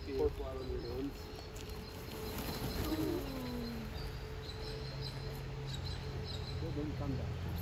Poor fly on your nose. Then come down.